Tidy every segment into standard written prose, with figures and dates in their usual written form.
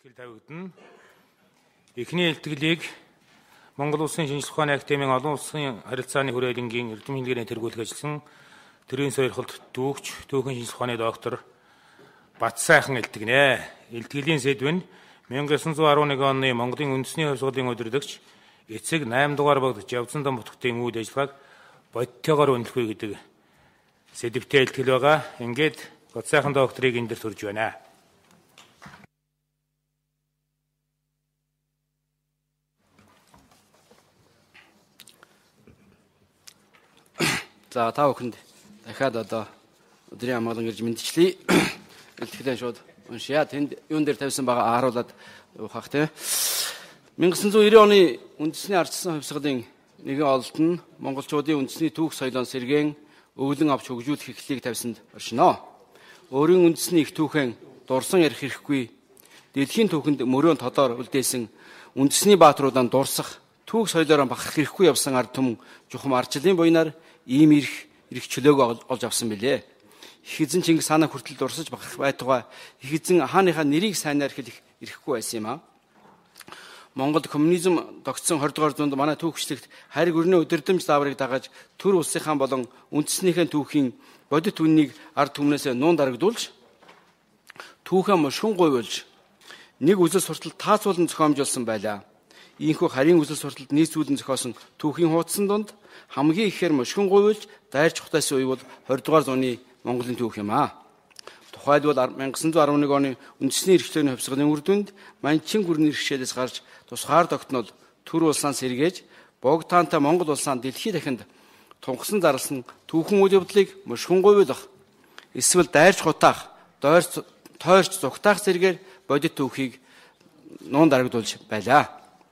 Илтгэл тавигдана. Эхний илтгэлийг Монгол Улсын шинжилгээ ухааны академийн олон улсын харилцааны хүрээлэнгийн эрдэм хэлгэрийн тэргүүлэх ажилласан Төрийн сойрхолд түүхч, түүхэн шинжилгээ ухааны доктор O.Batsaikhan илтгэнэ. Илтгэлийн сэдв нь 1911 оны Монголын үндэсний хувьсгалын өдөрлөгч эцэг 8 дугаар Богд Jebtsundamba Khutukhtuийн үйл ажиллагааг бодтойгоор үнэлэх үе гэдэг сэдвтэй илтгэл байгаа. Ингээд O.Batsaikhan докторыг энэ дөр төрж байна. За та бүхэнд дахиад өдрийн амгалан ирж мэдчлээ. Илтгэлээ шууд уншия. Тэнд юун дээр тавьсан байгаа харуулад явах тийм. 1990 оны үндэсний ардчсан хувьсгалын нэгэн ололт нь монголчуудын үндэсний түүх соёлоон сэргээн өвлөн авч хөгжүүлэх эхлэлийг тавьсанд оршино. Өөрийн үндэсний их түүхэн дурсан ярих хэрэггүй. Дэлхийн түүхэнд мөрөөн тодоор үлдээсэн үндэсний бааtruудаа дурсах түүх соёлоор бахарх хэрэггүй явсан ард түмэн жухам арчлын буйнаар ийм ирэх чөлөөг олж авсан билээ. Их эзэн Чингис хаанаа хүртэл дурсаж бахарх байтугай их эзэн хааныхаа нэрийг сайнаар хэлэх ирэхгүй байсан юм аа. Монгол коммунизм тогтсон 20 дугаар зуунд манай түүхчлэгт хайр гүрний өдөрдөмж зааврыг дагаж төр улсынхаа болон үндэснийхэн түүхийн бодит үннийг ард түмнээс нуун дарагдуулж түүхээ мушгин гуйвуулж нэг үзэл сурталд таацуулан зохиомжуулсан байлаа. Ийхүү харийн үзэл сурталд нийцүүлэн зохиосон түүхийн хуудсан донд хамгийн ихээр мушгин гуйвуулж дайрч хутайсан үе бол 20 дугаар зууны Монголын түүх юм аа. Тухайлбал 1911 оны үндэсний эрхчлөөний хувьсгалын үр дүнд Манчин гүрний иргэшээлээс гарч тусгаар тогтнол төр улсаан сэргээж Богд Хаантай Монгол улсаан дэлхий дахинд тунхсан зарласан түүхэн үйл явдлыг мушгин гуйвуулах эсвэл дайрч хутаах, тойрч зүгтаах зэргээр бодит түүхийг нуун дарагдуулж байлаа.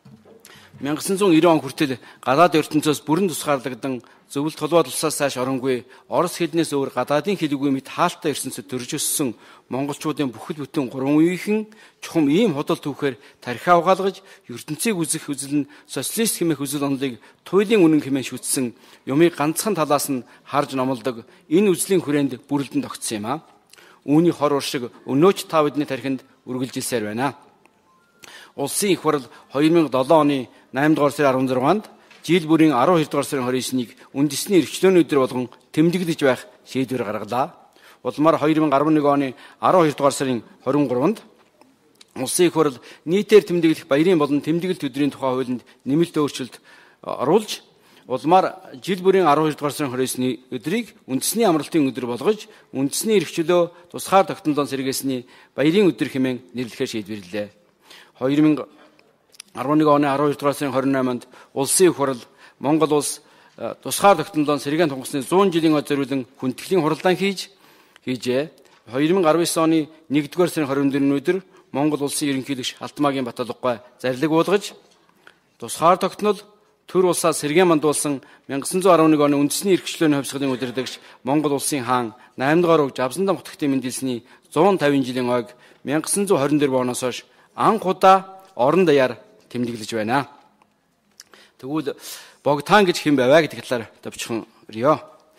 1990 он хүртэл гадаад ертөнцөөс бүрэн тусгаарлагдсан зөвлөлт толгойд улсаас цааш оронгүй орос хэлнээс өөр гадаадын хэлгүй мэд хаалттай ертөнцөд төрж өссөн монголчуудын бүхэл бүтэн 3 үеийнхэн чухам ийм худал түүхээр тархиа угаалгаж ертөнцийг үзэх үзэл нь социалист хэмээх үзэл онолыг туйлын үнэн хэмээн шүтсэн юмыг ганцхан талаас нь харж номлодог энэ үзлийн хүрээнд бүрэлдэн тогтсон юм аа. Үүний хор уршиг өнөөч та бидний тархинд үргэлжилсээр байна. Улсын их хурал 2007 оны 8 дугаар сарын 16-нд жил бүрийн 12 дугаар сарын 29-ыг үндэсний эрхчлөөний өдөр болгон тэмдэглэж байх шийдвэр гаргалаа. Улмаар 2011 оны 12 дугаар сарын 23-нд улсын их хурал нийтээр тэмдэглэх баярын болон тэмдэглэлт өдрийн тухай хуулинд нэмэлт өөрчлөлт оруулж улмаар жил бүрийн 12 дугаар сарын 29-ний өдрийг үндэсний амралтын өдөр болгож үндэсний эрхчлөө тусгаар тогтнолоон сэргээсний баярын өдөр хэмээн нэрлэхээр шийдвэрлэлээ. 2011 оны 12 дугаар сарын 28-нд улсын их хурал Монгол улс тусгаар тогтнолоон сэргээн тунгасны 100 жилийн ад зориулан хүндэтгэлийн хуралдаан хийжээ. 2019 оны 1 дугаар сарын 24-ний өдөр Монгол улсын ерөнхийлөгч Халтмаагийн Баттулгай зарлиг буулгаж тусгаар тогтнол төр улсаа сэргээн мандуулсан 1911 оны үндэсний эрхчлөөний хувьсгалын удирдагч Монгол Улсын хаан 8 дугаар Богд Jebtsundamba Khutukhtuийн мэндэлсний 150 жилийн ойг 1924 оноос хойш анх удаа орон даяар тэмдэглэж байна. Тэгвэл Богд Хаан гэж хэн байваа гэдэг талаар товчхон өрьё.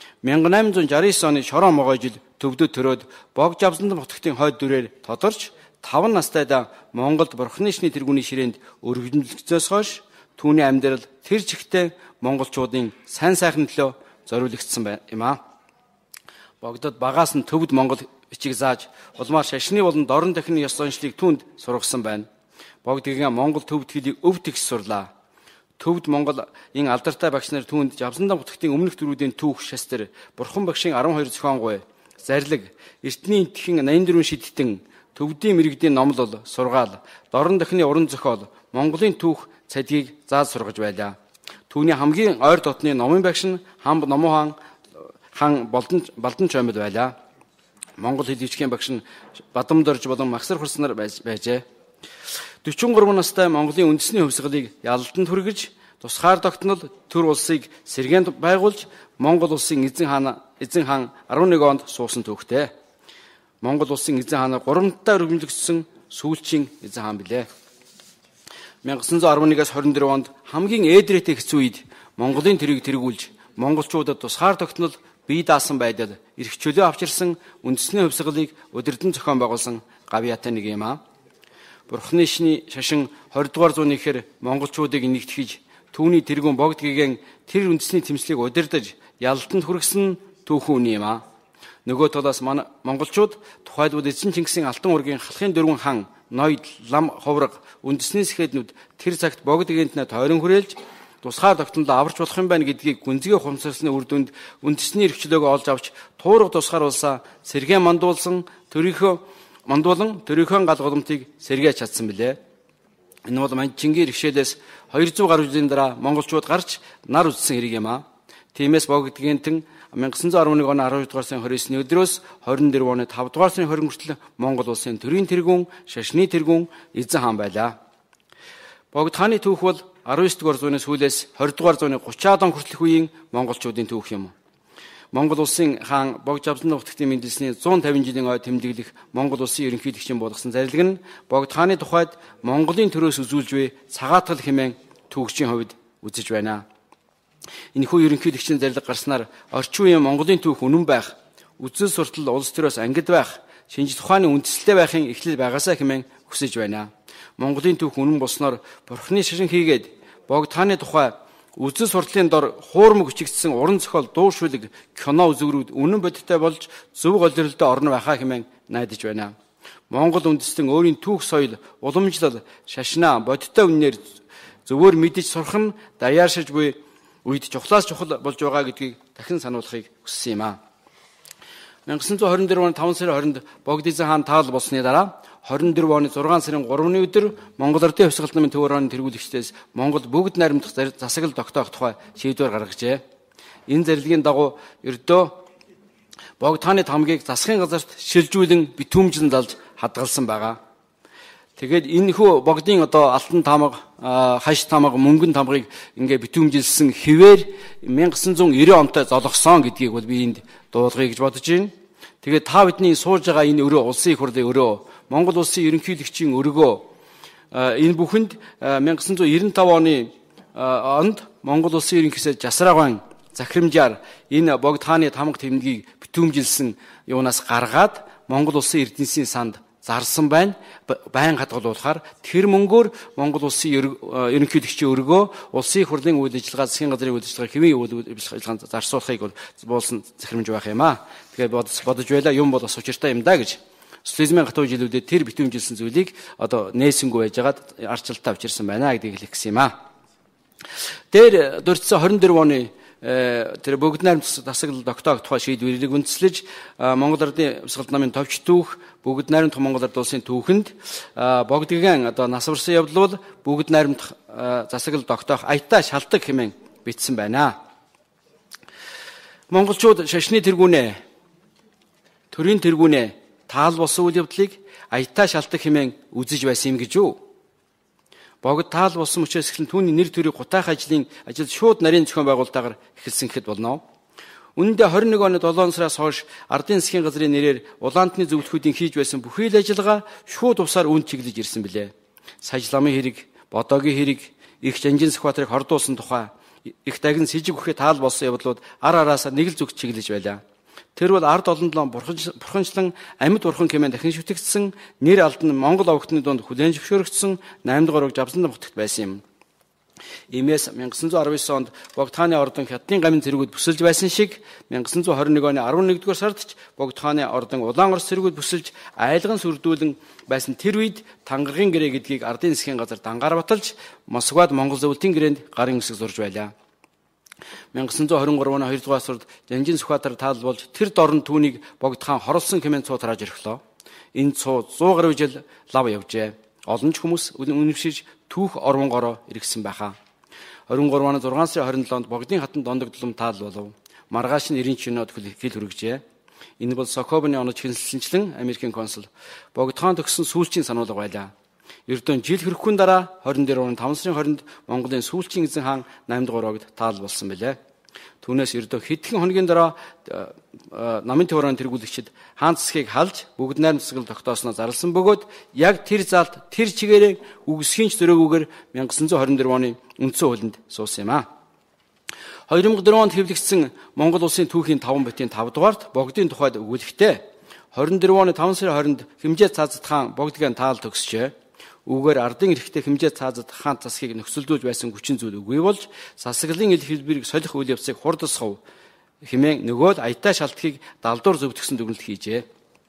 1869 оны шорон могой жил төвдөд төрөөд Богд Jebtsundamba Khutukhtuийн хойд дүрээр тодорч 5 настайдаа Монголд бурхны шний тэргүүний ширээнд өргөмжлөгцөөс хойш түүний амьдрал тэр чигтээ монголчуудын сайн сайхны төлөө зориулагдсан юм аа. Богдод багаас нь төвд Монгол бичиг зааж улмаар шашны болон дорн дахины ёс заншлыг түүнд сургасан байна. Богдгийн Монгол төвд хэлийг өвд тэгс сурлаа. Төвд Монголын алдартай багш нар түүнд Jebtsundamba Khutukhtuийн өмнөх дөрүүдийн түүх шастер, бурхан багшийн 12 зохионгуй, зарлиг, эртний энтхийн 84 шидтэн, төвдийн мэрэгдийн номлол, сургаал, дорн дахины уран зохиол, Монголын түүх цадгийг зааж сургаж байлаа. Түүний хамгийн ойр дотны номын багш нь Хамб Номхон хаан Балдан чоймод байлаа. Монгол хэл хичгийн багш нь Бадамдорж болон Магсар хурснаар байжээ. 43 настай Монголын үндэсний хувьсгалыг ялалтанд хүргэж, тусгаар тогтнол төр улсыг сэргээн байгуулж, Монгол улсын эзэн хаан 11 онд суусан түүхтэй. Монгол улсын эзэн хаанаар 3 дахь өргөмжлөгдсөн сүүлчийн эзэн хаан билээ. 1911-аас 24 онд хамгийн ээдрээтэй хэцүү үед Монголын тэрийг тэргүүлж, монголчуудад тусгаар тогтнол бие даасан байдал эрх чөлөө авчирсан үндэсний хувьсгалыг удирдан зохион байгуулсан гавьяатай нэг юм аа. Бурхны шашин 20 дугаар зууны ихэр монголчуудыг нэгтгэж түүний тэргүүн Богд гэгээн тэр үндэсний тэмцлийг удирдах ялалтанд хүргэсэн түүхэн үний юм а. Нөгөө талаас монголчууд тухайлбал эзэн Чингисийн алтан ургийн халахын дөрвөн хан ноёд лам ховрог үндэсний сэхэднүүд тэр цагт Богд гэгээнтнээ тойрон хүрээлж тусгаар тогтнолоо аварч болох юм байна гэдгийг гүнзгий хумсарсны үр дүнд үндэсний эрхчлөөгөө олж авч туурга тусгаар улсаа сэргээ мандуулсан Төрийнхөө гал голомтыг сэргээж чадсан билээ. Энэ бол Манчингийн иргэшээлээс 200 гаруй жилийн дараа монголчууд гарч нар үзсэн хэрэг юм а. Тиймээс Богд гэгээнтэн 1911 оны 12 дугаар сарын 29-ний өдрөөс 24 оны 5 дугаар сарын 20 хүртэл Монгол улсын төрийн тэргүүн, шашны тэргүүн эзэн хаан байлаа. Богд хааны түүх бол 19 дугаар зууны сүүлээс 20 дугаар зууны 30-аад он хүртэлх үеийн монголчуудын түүх юм. Монгол улсын хаан Богд Жавзандамба Khutukhtu мэндэлсний 150 жилийн ой тэмдэглэх Монгол улсын ерөнхийлөгчийн болгосон зарлиг нь Богд хааны тухайд Монголын төрөөс үзүүлж буй цагаатгал хэмээн түүхчийн хувьд үзэж байна. Энэхүү ерөнхийлөгчийн зарлиг гарснаар орчин үеийн Монголын түүх үнэн байх, үзэл суртал улс төрөөс ангид байх, шинжлэх ухааны үндэслэлтэй байхын эхлэл байгаасаа хэмээн хүсэж байна. Монголын түүх үнэн болсноор Бурхны шашин хийгээд Богд хааны тухай үзэл суртлын дор хуурмаг хүчигдсэн уран зохиол, дуу шүлэг, кино үзэгрүүд үнэн бодиттой болж зөв голирлолтой орно байхаа хэмээн найдаж байна. Монгол үндэстэн өөрийн түүх соёл, уламжлал, шашнаа бодиттой үнээр зөвөр мэдэж сурах нь даяаршиж буй үед чухлаас чухал болж байгаа гэдгийг дахин сануулахыг хүссэн юм а. 1924 оны 5 сарын 20-нд Богд хаан таал болсны дараа 24 оны 6 сарын 3-ны өдөр Монгол Ардын хувьсгалт намын төвөрөөний тэргүүлэгчдээс Монгол бүгд найрамдах засаглал тогтоох тухай шийдвэр гаргажээ. Энэ зарлигийн дагуу ердөө Богд хааны тамгийг засахын газарт шилжүүлэн битүүмжлэн залж хадгалсан байгаа. Тэгээд энэхүү Богдын алтан тамга, хаш тамга, мөнгөн тамгыг ингээ битүүмжилсэн хэвээр 1990 онтой золгосон гэдгийг бол би энд дуулгая гэж бодож байна. Тэгээд та бидний сууж байгаа энэ өрөө улсын их хурлын өрөө, Монгол улсын ерөнхийлөгчийн өргөө энэ бүхэнд 1995 оны онд Монгол улсын ерөнхийлөгч Жасраагаан захирамжаар энэ Богд хааны тамга тэмдгийг битүүмжилсэн юунаас гаргаад Монгол улсын эрдэнэсийн санд зарсан байна. Байн хадгалуулахаар тэр мөнгөөр Монгол улсын ерөнхийлөгчийн өргөө, улсын их хурлын үйл ажиллагаа, засгийн газрын үйл ажиллагаа, хэвийн үйл ажиллагаанд зарцуулахыг бол буулсан захирамж байх юм аа. Тэгэхээр бодож байлаа юм бол бас учиртай юм да гэж. Социализмын гатуу жилүүдэд тэр битүүмжилсэн зүйлийг нээсэнгүй байжгаад арчилтаа авчирсан байна гэдгийг хэлэх гэсэн юм аа. Тэр дурдсан 24 оны тэр бүгд найрамдах засаглал тогтоох тухай шийдвэрийг үндэслэж Монгол Ардын хувьсгалт намын товч түүх бүгд найрамдах Монгол Ард улсын түүхэнд Богд гэгээн насварсан явдал бол бүгд найрамдах засаглал тогтоох аятаа шалтгаан хэмээн бичсэн байна. Монголчууд шашны тэргүүнээ, төрийн тэргүүнээ таал болсон үйл явдлыг аятаа шалтгаан хэмээн үзэж байсан юм гэж үү? Богд таал болсон учраас эхлэн түүний нэр төрийг гутаах ажил шууд нарийн зохион байгуулалтаар эхэлсэн гэхэд болно. Үүндээ 21 оны 7 сараас хойш ардын засгийн газрын нэрээр улаантны зөвлөхүүдийн хийж байсан бүхий л ажиллагаа шууд усаар үн чиглэж ирсэн билээ. Саж ламын хэрэг, бодоогийн хэрэг, их жанжин Сүхбаатарыг хордуулсан тухай, их дагин сэжиг бүхий таал болсон явдлууд ар араасаа нэг л зүгт чиглэж байлаа. Тэр бол ард олон долоон бурханчлан амьд бурхан хэмээн дахин шүтэгдсэн нэр алдан Монгол овогтны дунд хүлээн зөвшөөрөгдсөн 8 дугаар Жавзандамба Khutukhtu байсан юм. Иймээс 1919 онд Богд хааны ордон хятадын гамин зэргүүд бүсэлж байсан шиг 1921 оны 11 дугаар сард ч Богд хааны ордон улаан орос зэргүүд бүсэлж айлган сүрдүүлэн байсан тэр үед тангаргийн гэрээ гэдгийг ардын засгийн газар дангаар баталж Москвад Монгол зөвлөлтийн гэрээнд гарын үсэг зурж байлаа. 1923 оны 2 дугаар сард жанжин Сүхбаатар таал болж тэр дорн түүнийг Богд хаан хорлсон хэмээн цуу тарааж ирэхлөө. Энэ цуу 100 гаруй жил лав явжээ. Олон ч хүмүүс үнэмшиж түүх орвонгороо иргэсэн байхаа. 23 оны 6 сарын 27-нд Богдын хатан дондогдлом таал болов. Маргааш нь 90 чинод хэл хүргэжээ. Энэ бол Сокобны онож хэлсэнчлэн Америкийн консул Богд хаан төгссөн сүүлчийн сануулга байлаа. Ердөө жил хүрэхгүй дараа 24 оны 5 сарын 20-нд Монголын сүүлчийн эзэн хаан 8 дугаар Богд таал болсон билээ. Түүнээс ердөө хэдхэн хоногийн дараа намын төвөрөнд тэргүүлэгчид хаан засгийг халж бүгд найрамд засаглал тогтоосноо зарласан бөгөөд яг тэр залт тэр чигээрээ үгсхийн ч зөрөөгүйгээр 1924 оны үндсэн хуулинд суусан юм а. 2004 онд хэвлэгдсэн Монгол улсын түүхийн 5 битийн 5 дугаарт Богдын тухайд өгүүлэхдээ 24 оны 5 сарын 20-нд хэмжээ цаазат хаан Богд гэгээн таал төгсжээ. Үүгээр ардын эрэхтэй хэмжээ цаазад хаан засгийг нөхцөлдүүлж байсан хүчин зүйл үгүй болж засаглалын ил хэлбэрийг солих үйл явцыг хурдсгав хэмээн нөгөө л аятаа шалтгийг далдуур зөвтгсөн дүгнэлт хийжээ.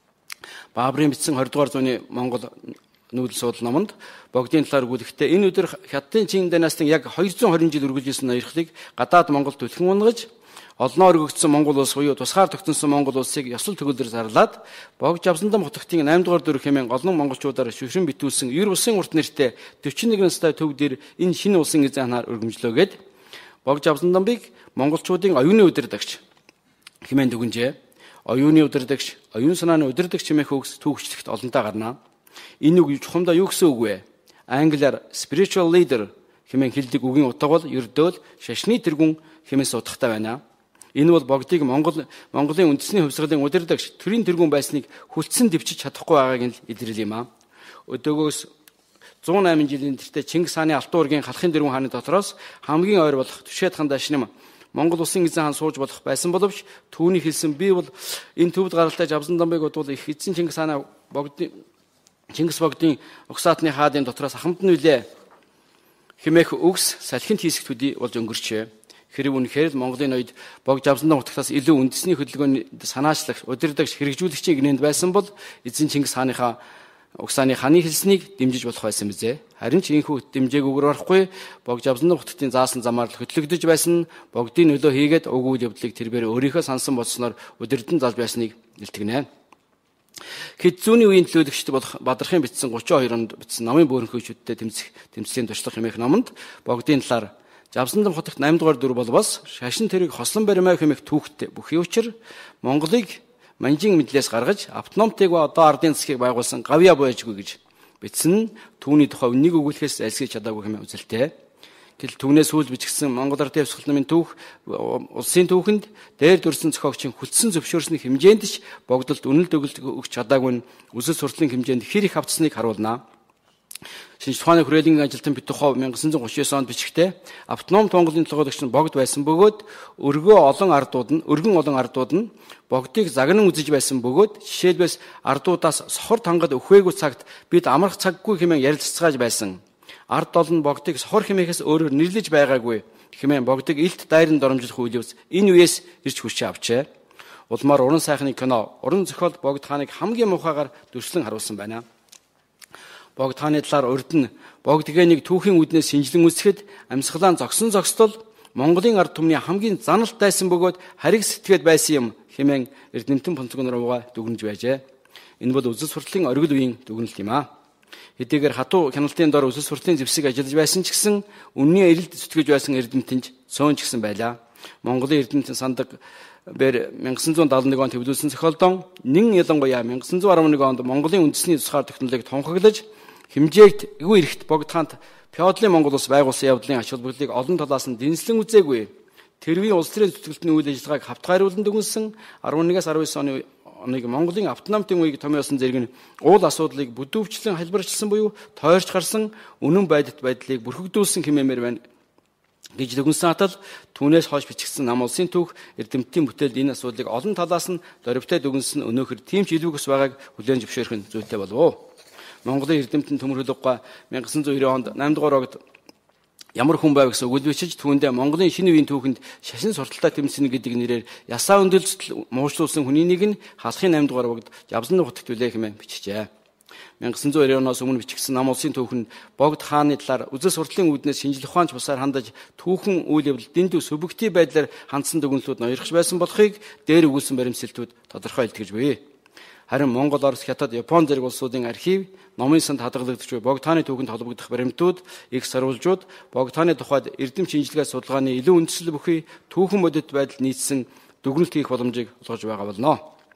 Баабрын бичсэн 20 дугаар зууны Монгол нүүдэл судал номонд Богдын талаар өгүүлэхдээ энэ өдөр Хятадын Чин династийн яг 220 жил үргэлжилсэн ноёрхлыг гадаад Монголд түлхэн унгаж олноо өргөгдсөн Монгол улс буюу тусгаар тогтносон Монгол улсыг ёсол төгөлдөр зарлаад Богд Жавзандамба Khutukhtu 8 дугаар дүрх хэмээн олон монголчуудаар шүхрэн битүүлсэн Ер улсын урт нэртэй 41 настай төв дээр энэ шинэ улсын эзэн ханаар өргөмжлөөгээд Богд Jebtsundambыг монголчуудын оюуны удирдагч хэмээн дүгнжээ. Оюуны удирдагч, оюун санааны удирдагч хэмээх үгс түүхчлэгт олонтаа гарна. Энэ үг чухамдаа юу гэсэн үг вэ? Англиар spiritual leader хэмээн хэлдэг үгийн утга бол ердөөл шашны тэргүүн хэмээс утгатай байна. Энэ бол Богдыг Монголын үндэсний хувьсгалын удирдагч төрийн тэргүүн байсныг хүлцэн дэвчиж чадахгүй байгааг нь илэрэл юм аа. Өдөөгөөс 108 жилийн тэртээ Чингис хааны Алтан уургийн халахын дэрвэн хааны дотроос хамгийн ойр болох Түшээд хаан дашним Монгол улсын эзэн хаан сууж болох байсан боловч түүний хэлсэн би бол энэ төвд гаралтай Жавзандамбыг бодвол их эзэн Чингис хааны Чингис Богдын угсаатны хаадын дотроос ахмад нь үлээ хэмээх үгс салхинд хийсэх төдий болж өнгөрчээ. Хэрэг үнэхээр л Монголын ноёд Богд Jebtsundamba Khutukhtu-аас илүү үндэсний хөдөлгөөнд санаачлагч, удирдагч, хэрэгжүүлэгчийн гинэнд байсан бол эзэн Чингис хааныхаа угсааны ханы хэлснийг дэмжиж болох байсан бизээ. Харин ч ийхүү дэмжээгүйгээр барахгүй Богд Jebtsundamba Khutukhtu-ийн заасан замаар л хөтлөгдөж байсан Богдын нөлөө хийгээд уг үйл явдлыг тэрээр өөрийнхөө сансан бодсноор удирдан залж байсныг илтгэнэ. Хэд зүүнний үеийн төлөөлөгчд болох Бадрахын бичсэн 32 онд бичсэн намын бөөрөнхөөчүүдтэй тэмцлийн туршлага хэмээх номонд Богдын талаар Jebtsundamba Khutukhtu 8 дугаар дүр болбос шашин тэрэг хослон баримаа хэмээх түүхтэй бүхий учир Монголыг манжин мэдлээс гаргаж автономтыг ба одоо ардын засгийг байгуулсан гавья боёжгүй гэж бичсэн түүний тухай үннийг өгүүлэхээс айлсгий чадаагүй хэмээн үзэлтэй. Гэтэл түүнээс сүүл бичгсэн Монгол ардын хувьсгал намын түүх улсын түүхэнд дээр дүрсэн зохиогчийн хүлцэн зөвшөөрсний хэмжээнд ч Богдолд үнэлт өгөлт өгч чадаагүй нь үсэл суртлын хэмжээнд хэр их автсныг харуулна. Шинжлэх ухааны хүрээлэнгийн ажилтан Баттулга 1939 онд бичгтээ автономт Монголын толгойдогч нь Богд байсан бөгөөд өргөн олон ардууд нь Богдыг загнан үзэж байсан бөгөөд жишээлбэл ардуудаас сохор тангад өхвээгүй цагт бид амрах цаггүй хэмээн ярилцгааж байсан. Ард олон Богдыг сохор хэмээхээс өөрөөр нэрлэж байгаагүй хэмээн Богдыг илт дайранд доромжлох үйл явц энэ үеэс ирж хүчээ авчээ. Улмаар уран сайхны кино, уран зохиол Богд хааныг хамгийн муухайгаар дүрслэн харуулсан байна. Богд хааны талаар урд нь Богдгэнийг түүхийн үднээс шинжилэн үзэхэд амьсгалаа зогстол Монголын ард түмний хамгийн заналт дайсан бөгөөд хариг сэтгэхэд байсан юм хэмээн эрдэмтэн Понцгонорууга дүгнэж байжээ. Энэ бол үсэл суртлын оргил үеийн дүгнэлт юм аа. Хэдийгээр хатуу хяналтын дор үсэл суртлын зэвсэг ажиллаж байсан ч гэсэн үнний эрэлт зүтгэж байсан эрдэмтэнч цөөн ч гэсэн байлаа. Монголын эрдэмтэн сандаг бэр 1971 онд хэвлүүлсэн зохиолдон нэн ялангуяа 1911 онд Монголын үндэсний тусгаар технологиг тунхаглаж хэмжээгт эвгүй эрэхт Богд хаанд феодлын Монгол улс байгуулсан явдлын ач холбогдлыг олон талаас нь дэнслэн үзээгүй. Тэрвийн улс төрийн зүтгэлтний үйл ажиллагааг хавтгайруулан дүгнсэн 11-аас 19 оныг Монголын автономтын үеийг томьёосон зэрэг нь уул асуудлыг бүдүүвчлэн хэлбэрчилсэн буюу тойрч гарсан үнэн байдлыг бүрхэгдүүлсэн хэмээмээр байна гэж дүгнсэн атал түүнээс хойш бичигдсэн нам улсын түүх эрдэмтдийн бүтээлд энэ асуудлыг олон талаас нь дөрвтэй дүгнсэн өнөөхөр тийм ч илүү ус байгааг хүлээн зөвшөөрөх нь зүйтэй болов. Монголын эрдэмтэн Төмөрлөгга 1990 онд 8 дугаар огт ямар хүн байв гэсэн өгүүл бичиж түүндээ Монголын шинэ үеийн түүхэнд шашин сурталтай тэмцэнэ гэдэг нэрээр ясаа өндөлцөл муучлуулсан хүний нэг нь халахын 8 дугаар Богд Jebtsundamba Khutukhtu хэмээн бичжээ. 1990 оноос өмнө бичигдсэн нам улсын түүхэнд Богд хааны талаар үсэл суртлын үүднээс шинжлэх ухаанч бусаар хандаж түүхэн үйл явдал дэндүү субъектив байдлаар хандсан дүгнэлтүүд ноёрхож байсан болохыг дээр өгүүлсэн баримтсэлтүүд тодорхой илтгэж буй. Харин Монгол, Орос, Хятад, Япон зэрэг улсуудын архив, номын санд хадгалагдаж буй Богд хааны түүхэнд холбогдох баримтууд, их сурвалжууд, Богд хааны тухайд эрдэм шинжилгээ судалгааны илүү үндэслэл бүхий түүхэн бодит байдал нийцсэн дүгнэлт хийх боломжийг олгож байгаа болно.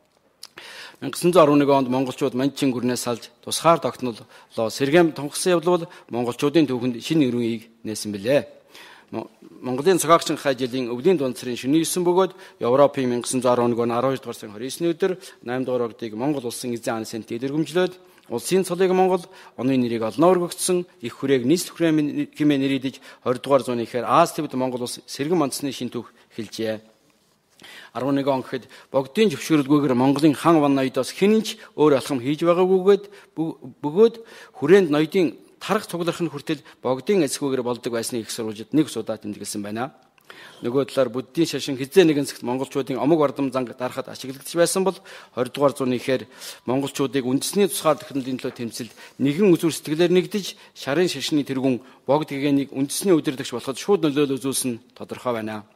1911 онд монголчууд манчин гүрнээс салж тусгаар тогтнолоо сэргэм тунхсан явдал бол монголчуудын түүхэнд шинэ өрөөнийг нээсэн билээ. Монголын цагаагчийн хажуулийн өвлийн дунд сарын шөнийн 9 бөгөөд Европын 1911 он 12 дугаар сарын 29-ны өдөр 8 дугаар Богдыг Монгол улсын эзэн хааны сент дэлгэрэмжлээд улсын цолыг Монгол оны нэрийг олноо өргөгдсөн их хүрээг нийслэл хүрээ хэмээн нэрийдэж 20 дугаар зууны ихээр Аз Тэвд Монгол улс сэргэн мандсны шин түүх хэлжээ. 11 он гэхэд Богдын зөвшөөрөлгүйгээр Монголын хан ван ноёдоос хэн ч өөр алхам хийж байгаагүйгээд бөгөөд хүрээнд ноёдын тарах цуглархын хүртэл богдын эсхүүгээр болдог байсныг их сурвалжид нэг удаа тэмдэглэсэн байна. Нөгөө талаар буддийн шашин хизээ нэгэн цагт монголчуудын омог ордом занг дарахад ашиглагдаж байсан бол 20 дугаар зууны ихээр монголчуудыг үндэсний тусгаар технологийн төлөө тэмцэлд нэгэн үзүр сэтгэлээр нэгдэж шарын шашны тэргүүн богд гэгэнийг үндэсний удирдагч болоход шууд нөлөөлөл үзүүлсэн тодорхой байна.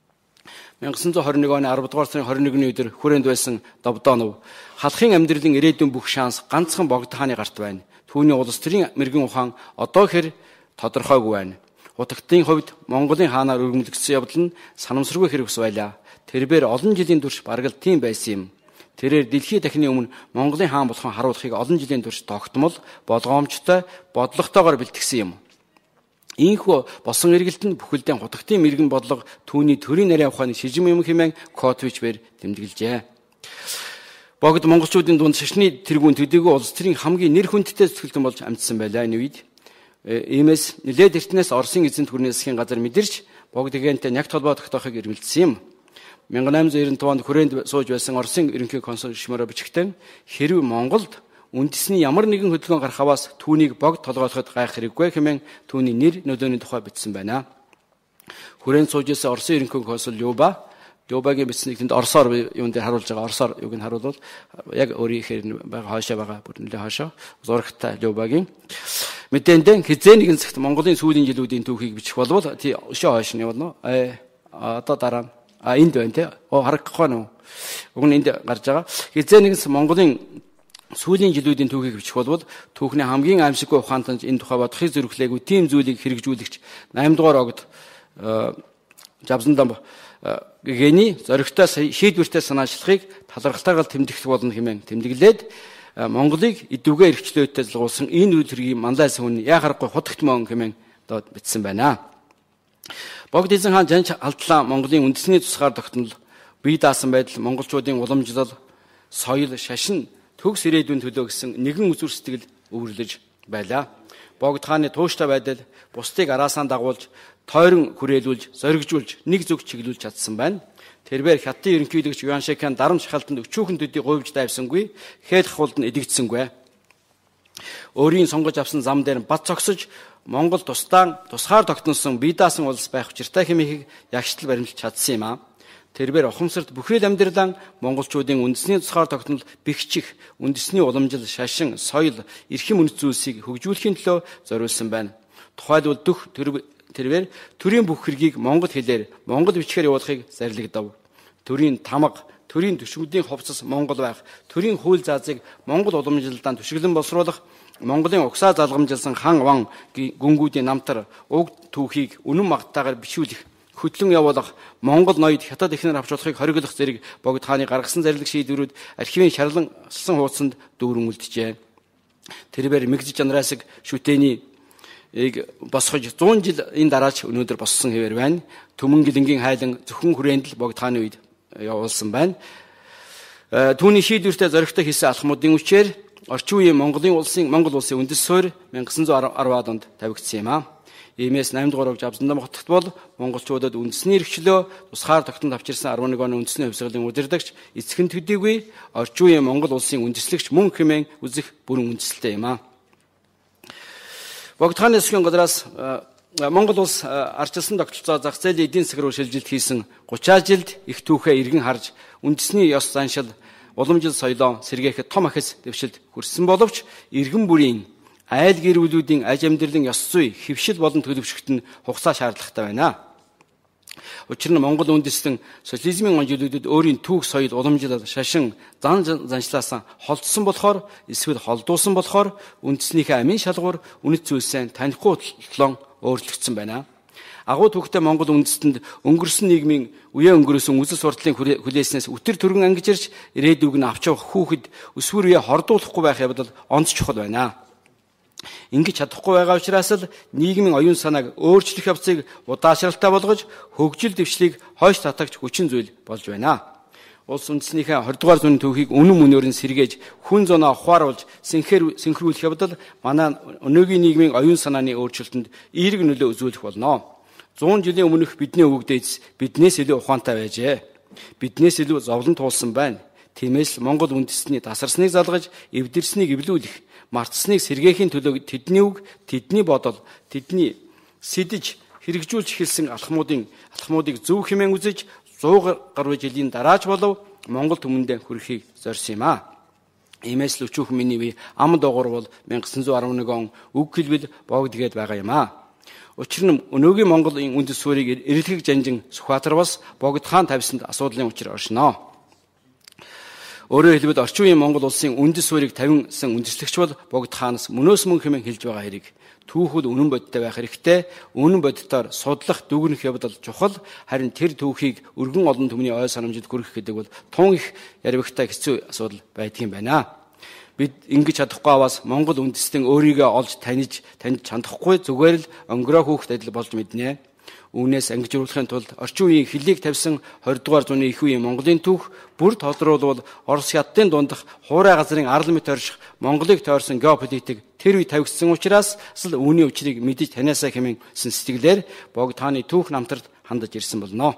1921 оны 10 дугаар сарын 21-ний өдөр хүрээнд байсан Довдонов халахын амьдралын ирээдүйн бүх шанс ганцхан Богд хааны гарт байна. Түүний улс төрийн мэрэгэн ухаан одоо хэр тодорхойгүй байна. Хутагтын хувьд Монголын хаанаар өргөмөлгсөн явдал нь санамсаргүй хэрэг ус байлаа. Тэрээр олон жилийн турш бараг л тийм байсан юм. Тэрээр дэлхийн дахины өмнө Монголын хаан болохон харуулахыг олон жилийн турш тогтмол, болгоомжтой, бодлоготойгоор бэлтгэсэн юм. Ийхүү болсон эргэлт нь бүхэлдээ хутагтын мэрэгэн бодлого түүний төрийн нарийн ухааны шижим юм хэмээн Котвичбэр тэмдэглэжээ. Богд монголчуудын дунд шашны тэргүүн төдийгүй улс төрийн хамгийн нэр хүндтэй сэтгэлтэн болж амьдсан байлаа энэ үед. Иймээс нэлээд эртнээс Оросын эзэнт гүрний засгийн газар мэдэрч Богд гээнтэй нягт холбоо тогтоохыг эрмэлзсэн юм. 1890 онд хүрээнд сууж байсан Оросын ерөнхий консул Шморо бичгтэн хэрв Монголд үндэсний ямар нэгэн хөдөлгөөн гарах аваас түүнийг богд толгойлоход гайх хэрэггүй хэмээн түүний нэр нөлөөний тухай бичсэн байна. Хүрээнд сууж байсан Оросын ерөнхий консул Любагийн бичсэнийг тэнд орсоор юунд дээр харуулж байгаа. Орсоор юуг нь харуулвал яг өөрийнхөө байгаа хаашаа байгаа бүр нэлээ хаашаа зурагтай Любагийн мэдээндээ хизээ нэгэн цагт Монголын сүүлийн жилүүдийн түүхийг бичих болвол тий өшөө хойш нь явуулна. Одоо дараа энд байна тий. Харахгүй нь. Уг нь энд гарч байгаа. Хизээ нэгэн Монголын сүүлийн жилүүдийн түүхийг бичих болвол түүхний хамгийн аимшиггүй ухаантанж энэ тухай бодохыг зөрөглөөгүй тийм зүйлийг хэрэгжүүлэгч 8 дугаар Богд Жавзандамба гэгэний зоригтой шийдвэртэй санаачлахыг талархалтайгаар тэмдэглэх болно хэмээн тэмдэглээд Монголыг идэвхтэй эрхчлөөтэй залгуулсан энэ үйл хэргийг манлайсан хүн яхахгүй хутагт мөн хэмээн доод бичсэн байна. Богд хаан жанч алдлаа Монголын үндэсний тусгаар тогтнол бие даасан байдал монголчуудын уламжлал соёл шашин төгс ирээдүйн төлөө гэсэн нэгэн үзүр сэтгэл өвөрлөж байлаа. Богд хааны тууштай байдал бусдыг араасаа дагуулж тойрон хүрээлүүлж, зоригжуулж, нэг зүг чиглүүлж чадсан байна. Тэрээр хятадын ерөнхийлөгч Юаншикийн дарамт шахалтанд өчүүхэн төдий говьж дайвсангүй, хээлх хулд нь эдэгдсэнгүй. Өөрийн сонгож авсан зам дээр бат цогсож, Монгол тусгаар тогтносон бие даасан улс байх учиртай хэмээх ягштал баримлж чадсан юм аа. Тэрээр ухамсарт бүхэл амьдралаа монголчуудын үндэсний тусгаар тогтнол бэхжих, үндэсний уламжил, шашин, соёл, эрхэм үнэт зүйлсийг хөгжүүлэхийн төлөө зориулсан байна. Тухайлбал тэрээр төрийн бүх хэргийг монгол хэлээр, монгол бичгээр явуулахыг зарлигдав. Төрийн тамга, төрийн төшгүүдийн хувцас монгол байх, төрийн хууль заазыг монгол уламжилалдаа төшөглөн боловсруулах, Монголын угсаа залгамжилсан хан ван гүнгүүдийн намтар уг түүхийг үнэн магтаагаар бичүүлэх, хөтлөн явуулах, монгол ноёд хятад эхнэр авч болохыг хориглох зэрэг Богд хааны гаргасан зарлиг шийдвэрүүд архивын шарлансан хуудсанд дүүрэн үлджээ. Тэрээр мэгзэж чанараасыг шүтээний босгож 100 жил энэ дараач өнөөдөр боссон хэвээр байна. Төмөн гэлэнгийн хайлан зөвхөн хүрээнд л Богд хааны үед явуулсан байна. Түүний шийдвэртэй зоригтой хийсэн алхмуудын үчээр орчин үеийн Монгол улсын үндэс суурь 1910-аад онд тавигдсан юм аа. Иймээс 8 дугаар Богд Жавзандамба Khutukhtu бол монголчуудад үндэсний эрхчлөө тусгаар тогтнол авчирсан 11 оны үндэсний хувьсгалын удирдагч эцэг нь төдийгүй орчин үеийн Монгол улсын үндэслэгч мөн хэмээн үзэх бүрэн үндэслэлтэй юм аа. Богд хааны засгийн газраас Монгол улс арчилсан тогтолцоо зах зээлийн эдийн засаг руу шилжилт хийсэн 30 жилд их түүхээ иргэн харж үндэсний ёс заншил, уламжил соёлоо сэргээхэд том ахис дэвшилд хүрсэн боловч иргэн бүрийн айл гэр бүлүүдийн аж амьдралын ёс зүй, хэвшил болон төлөвшөлт нь хугацаа шаардлагатай байна. Учир нь Монгол үндэстэн социализмын он жилүүдэд өөрийн түүх, соёл, уламжлал, шашин, зан заншлаасаа холдсон болохоор эсвэл холдуулсан болохоор үндэснийхээ амин шалгуур үнэт зүйлсээ танихгүй толон өөрчлөгдсөн байна. Агуу түүхтэй Монгол үндэстэнд өнгөрсөн нийгмийн үеэ өнгөрөөсөн үзэл сурталын хүлээснээс үтэр түргэн ангижирч ирээдүйг нь авч явах хүүхэд өсвөр үеэ хордуулахгүй байх явдал онц чухал байна. Ингэж чадахгүй байгаа учраас л нийгмийн оюун санааг өөрчлөх явцыг удаашралтай болгож хөгжил дэвшлийг хойш татагч хүчин зүйл болж байна. Улс үндэснийхээ 20 дугаар зууны түүхийг үнэн мөнөөр нь сэргээж хүн зоноо ухааруулж синхруулах явдал манай өнөөгийн нийгмийн оюун санааны өөрчлөлтөнд эерэг нөлөө үзүүлэх болно. 100 жилийн өмнөх бидний өвгдөөс биднээс илүү ухаантай байжээ. Биднээс илүү зовлон туулсан байна. Тиймээс Монгол үндэстний тасарсныг залгаж, эвдэрснийг эвлүүлэх, мартсныг сэргээхийн төлөө тэдний үг, тэдний бодол, тэдний сэдэж хэрэгжүүлж эхэлсэн алхмуудыг зөв хэмээн үзэж 100 гаруй жилийн дараач болов Монгол түмэндээ хүрэхийг зорьсон юм а. Иймээс л өчүүхэн миний бие ам доогуур бол 1911 он үг хэлбэл Богд гээд байгаа юм а. Учир нь өнөөгийн Монголын үндэс суурийг эрэлхийг жанжин Сүхбаатар бас Богд Хаан тавьсанд асуудлын учир оршино. Өөрөөр хэлбэл орчин үеийн Монгол улсын үндэс суурийг тавьсан үндэслэгч бол Богд Хаанаас мөнөөс мөн хэмээн хэлж байгаа хэрэг. Түүхүүд үнэн бодиттой байх хэрэгтэй. Үнэн бодитоор судлах, дүгнэх явдал чухал. Харин тэр түүхийг өргөн олон түмний ой санамжид хүргэх гэдэг бол тун их ярвигтай хэцүү асуудал байдгийн байна. Бид ингэж чадахгүй аваас Монгол үндэстэн өөрийгөө олж таньж чадахгүй зүгээр л өнгөрөө хөөхт адил болж мэднэ. Үүнээс ангижруулахын тулд орчин үеийн хөлийг тавьсан 20 дугаар зууны их үеийн Монголын түүх бүр тодруулбал Орос хятадын дундах хуурай газрын арал мэт орших Монголыг тойрсон геополитик тэр үе тавигдсан учраас л үүний учрыг мэдэж таниасаа хэмээн сэтгэлээр Богд хааны түүх намтарт хандаж ирсэн болно.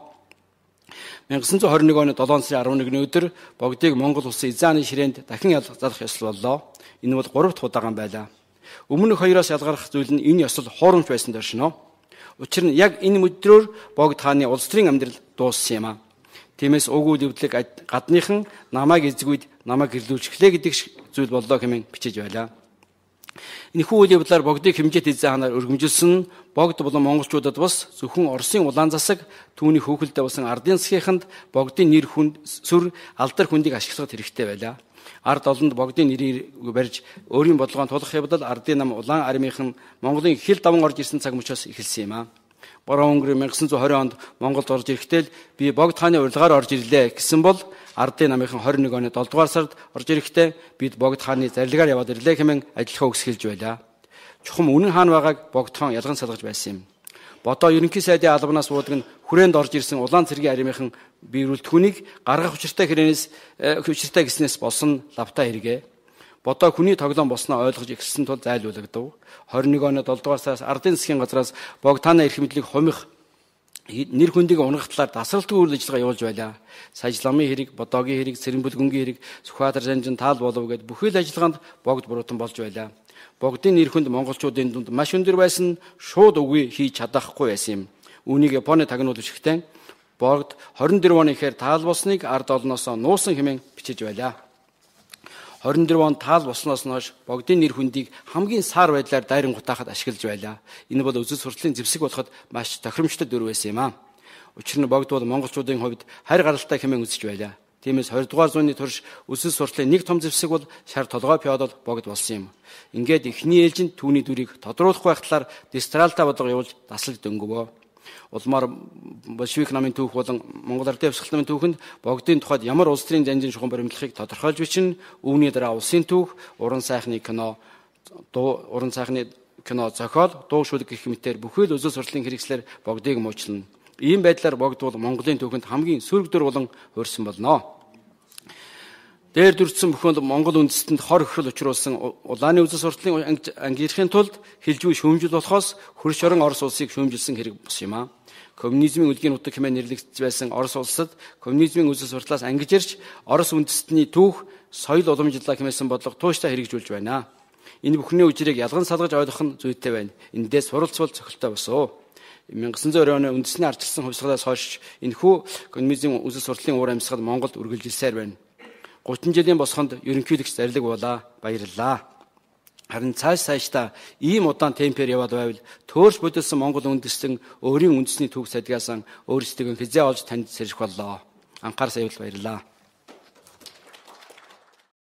1921 оны 7 сарын 11-ний өдөр Богдыг Монгол улсын эзэн хааны ширээнд дахин залах ёслол боллоо. Энэ бол 3 дахь удаан байлаа. Өмнөх хоёроос ялгарх зүйл нь энэ ёслол хуурамч байсан дөршнө. Учир нь яг энэ өдрөөр Богд хааны улс төрийн амьдрал дууссан юм а. Тиймээс уг үйл явдлыг гадныхан намайг эзгүйд намайг гэрлүүлчихлээ гэдэг зүйл боллоо хэмээн бичиж байлаа. Энэхүү үйл явдлаар Богдыг хэмжээт эзэн хаанаар өргөмжилсөн Богд болон монголчуудад бас зөвхөн Оросын улаан засаг түүний хөөхөлтэй болсон ардын засгийнханд Богдын нэр хүнд сүр алдар хүндийг ашиглах хэрэгтэй байлаа. Ард олонд Богдын нэрийг барьж өөрийн бодлогоо тулах явдал ардын нам улаан армийнхан Монголын хил даван орж ирсэн цаг мөчөөс эхэлсэн юм а. Бороо өнгөрийн 1920 онд Монголд орж ирэхдээ би Богд хааны урилгаар орж ирлээ гэсэн бол ардын намынхан 21 оны 7 дугаар сард орж ирэхдээ бид Богд хааны зарилгаар яваад ирлээ хэмээн ажиллахаа өгсгөлж байлаа. Чухам үнэн хаана байгааг Богд хаан ялган салгаж байсан юм. Бодоо ерөнхий сайдын албанаас уудаг нь хүрээнд орж ирсэн улаан цэргийн армийнхан биерүүлт хүнийг гаргах учиртай гэснээс болсон лавтаа хэрэгэ. Бодоо хүний тоглоом болсноо ойлгож эхэлсэн тул зайлуулагдав. 21 оны 7 дугаар сараас ардын засгийн газраас Богд хааны эрх мэдлийг хумих нэр хүндийг унгах талаар тасралтгүй үйл ажиллагаа явуулж байлаа. Саяж ламын хэрэг, бодоогийн хэрэг, цэрэн бүлгүнгийн хэрэг, Сүхбаатар жанжин таал болов гэд бүхэл ажиллагаанд Богд буруутан болж байлаа. Богдын нэр хүнд монголчуудын дунд маш өндөр байсан, шууд үгүй хийж чадахгүй байсан юм. Үүнийг Японы тагнуул бичгтэн Богд 24 оны ихээр таал болсныг ард олноос нуусан хэмээн бичиж байлаа. 24 онд таал болсноос хойш Богдын нэр хүндийг хамгийн сар байдлаар дайран гутаахад ашиглаж байлаа. Энэ бол үзэл сурталын зэвсэг болоход маш тохиромжтой дүр байсан юм а. Учир нь Богд бол монголчуудын хувьд харь гаралтай хэмээн үзэж байлаа. Тиймээс 20 дугаар зууны турш үзэл сурталын нэг том зэвсэг бол шар толгой феодал Богд болсон юм. Ингээд эхний ээлжинд түүний дүрийг тодруулах байх талаар дистралта бодлого явуулж дасалж дөнгөвөө. Улмаар Большевик намын түүх болон Монгол Ардын Явсгалт намын түүхэнд Богдын тухайд ямар улс төрийн жанжин шугам баримтлахыг тодорхойлж бичнэ. Үүний дараа улсын түүх, уран сайхны кино зохиол, дуу шүлэг гэх мэтээр бүхэл үзэл сурталын хэрэгслэр Богдыг муучлана. Ийм байдлаар Богд бол Монголын түүхэнд хамгийн сөрөг дүр болон хуурсан болно. Дээр дүрцсэн бүхэн Монгол үндэстэнд хор хөрөл учруулсан улааны үзэл сурталын ангийнхын тулд хилжүү шүүмжил болохоос хөрш орон Орос улсыг шүүмжилсэн хэрэг бос юм а. Коммунизмын үлгийн нутаг хэмээн нэрлэгдэж байсан Орос улсад коммунизмын үзэл сурталаас ангиж ирж Орос үндэстний түүх, соёл уламжлалаа хэмээсэн бодлого тууштай хэрэгжүүлж байна. Энэ бүхний үжирийг ялган салгаж ойлгох нь зүйтэй байна. Эндээс суралцвал цохилтой босоо. 1920 оны үндэсний ардчилсан хувьсгалаас хойш энэхүү коммунизмын үзэл сурталын уур амьсгал Монголд үргэлжилсээр байна. 30 жилийн босхонд ерөнхийлөгч зарлиг болоо баярлалаа. Харин цаашдаа ийм удаан темпээр яваад байвал төөрч бодсон Монгол үндэстэн өөрийн үндэсний түүх садгаасан өөрсдөө хизээ олж танд сэрэх боллоо. Анхаарсаа явбал баярлалаа.